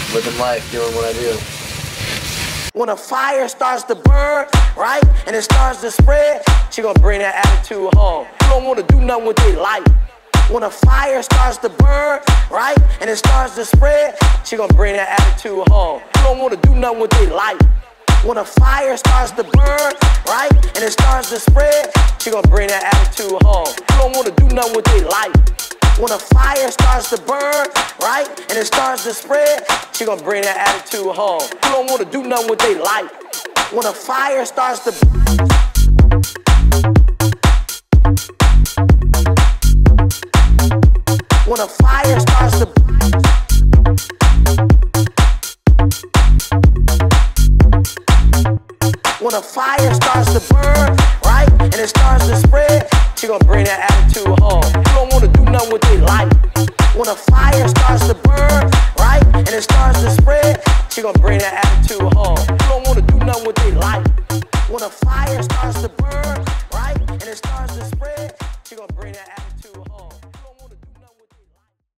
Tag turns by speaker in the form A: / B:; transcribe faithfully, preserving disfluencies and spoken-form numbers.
A: living life, doing what I do.
B: When a fire starts to burn, right, and it starts to spread, she gonna bring that attitude home. You don't wanna do nothing with their life. When a fire starts to burn, right, and it starts to spread, she gonna bring that attitude home. You don't wanna do nothing with their life. When a fire starts to burn, right, and it starts to spread, she gonna bring that attitude home. You don't wanna do nothing with their life. When a fire starts to burn, right, and it starts to spread, she gonna bring that attitude home. You don't wanna do nothing with their life. When a fire starts to When a fire starts to When a fire starts to burn, right, and it starts to spread, she gonna bring that attitude home. You don't wanna do nothing with their life. When a fire starts to burn, right, and it starts to spread, she gonna bring that attitude home. You don't wanna do nothing with their life. When a fire starts to burn.